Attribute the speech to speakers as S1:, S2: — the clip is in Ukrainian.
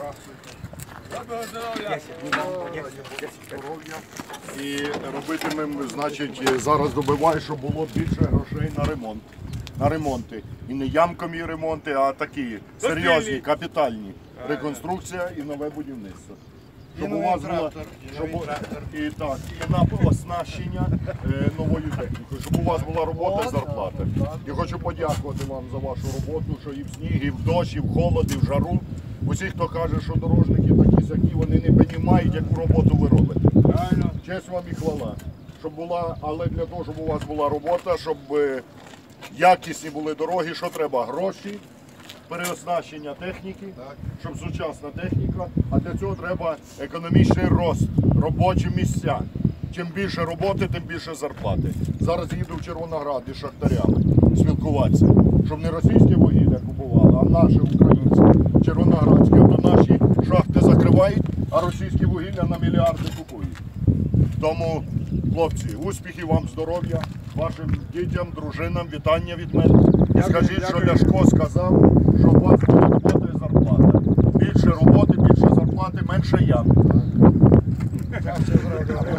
S1: І робитимемо, значить, зараз добиваю, щоб було більше грошей на ремонт. На ремонти. І не ямкові ремонти, а такі серйозні, капітальні. Реконструкція і нове будівництво. Щоб у вас було і на оснащення новою технікою, щоб у вас була робота і зарплата. І хочу подякувати вам за вашу роботу, що і в сніг, і в дощ, і в холод, і в жару. Усі, хто каже, що дорожники такі-сякі, вони не розуміють, яку роботу ви робите. Честь вам і хвала. Щоб була, але для того, щоб у вас була робота, щоб якісні були дороги, що треба? Гроші, переоснащення техніки, щоб сучасна техніка, а для цього треба економічний рост, робочі місця. Чим більше роботи, тим більше зарплати. Зараз їду в Червоноград із шахтарями спілкуватися, щоб не російське вугілля купували, а наше українське, червоноградське. То наші шахти закривають, а російське вугілля на мільярди купують. Тому, хлопці, успіхів вам, здоров'я, вашим дітям, дружинам, вітання від мене. Скажіть, що Ляшко сказав, що у вас буде робота і зарплата. Більше роботи, більше зарплати, менше ям.